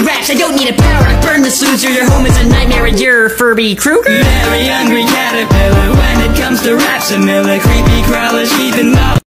raps. I don't need a power to burn this loser. Your home is a nightmare and you're Furby Krueger. Very hungry caterpillar when it comes to raps. A miller, creepy crawlers, heathen